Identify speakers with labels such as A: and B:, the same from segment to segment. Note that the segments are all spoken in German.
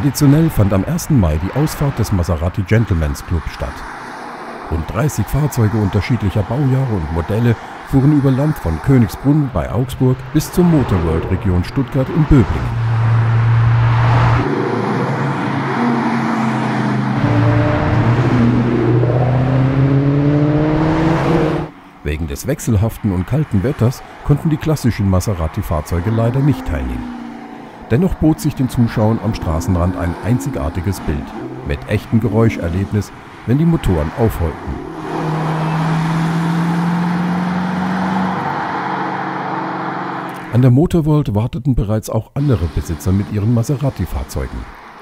A: Traditionell fand am 1. Mai die Ausfahrt des Maserati Gentlemen's Club statt. Rund 30 Fahrzeuge unterschiedlicher Baujahre und Modelle fuhren über Land von Königsbrunn bei Augsburg bis zur Motorworld-Region Stuttgart in Böblingen. Wegen des wechselhaften und kalten Wetters konnten die klassischen Maserati-Fahrzeuge leider nicht teilnehmen. Dennoch bot sich den Zuschauern am Straßenrand ein einzigartiges Bild mit echtem Geräuscherlebnis, wenn die Motoren aufheulten. An der Motorworld warteten bereits auch andere Besitzer mit ihren Maserati-Fahrzeugen.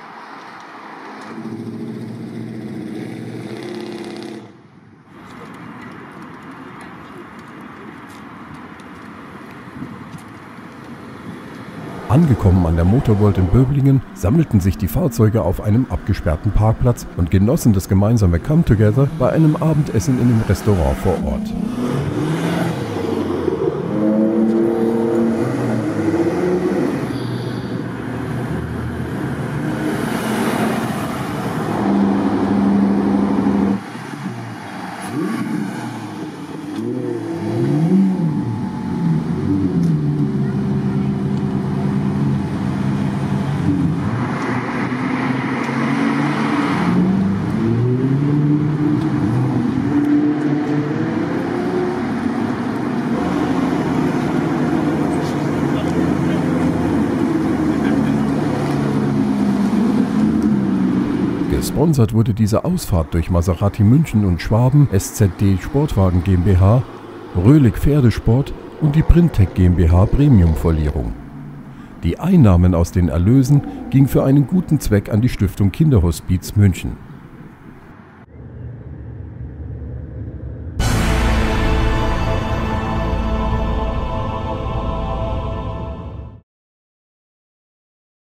A: Angekommen an der Motorworld in Böblingen, sammelten sich die Fahrzeuge auf einem abgesperrten Parkplatz und genossen das gemeinsame Come-Together bei einem Abendessen in dem Restaurant vor Ort. Gesponsert wurde diese Ausfahrt durch Maserati München und Schwaben, SZD Sportwagen GmbH, Röhlig Pferdesport und die Brintec GmbH Premium-Folierung. Die Einnahmen aus den Erlösen gingen für einen guten Zweck an die Stiftung Kinderhospiz München.